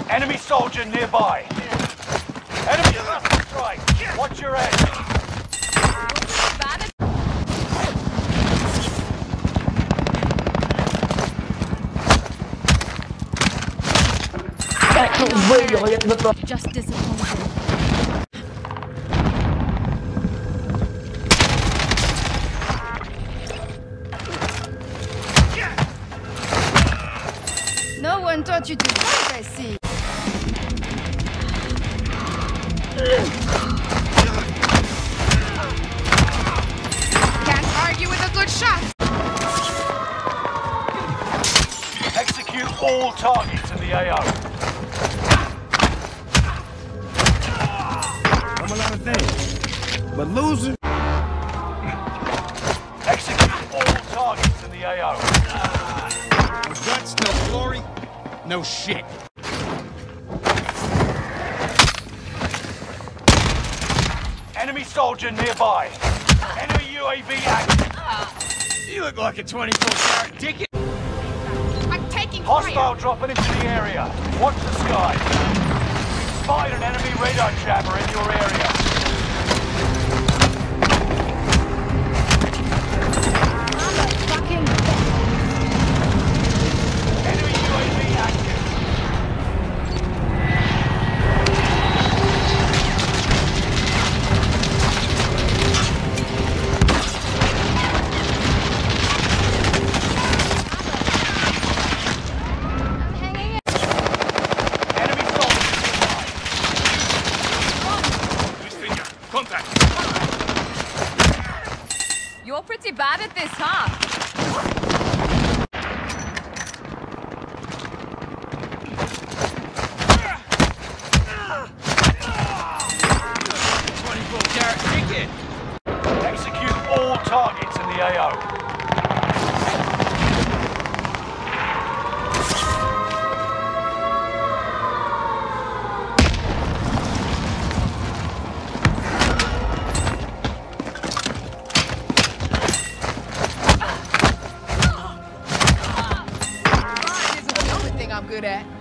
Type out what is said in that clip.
Enemy soldier nearby. Enemy cluster strike. Watch your head. Just disappointed. No one taught you to fight, I see. Can't argue with a good shot. Execute all targets in the AO. I'm a lot of things, but losing. Execute all targets in the AO. No guts, no glory, no shit. Enemy soldier nearby. Enemy UAV active. You look like a 24-carat ticket. I'm taking Hostile dropping into the area. Watch the sky. Spotted an enemy radar jammer in your area. Enemy UAV active. Enemy soldier nearby. Contact. You're pretty bad at this, huh? Execute all targets in the AO. This is the only thing I'm good at.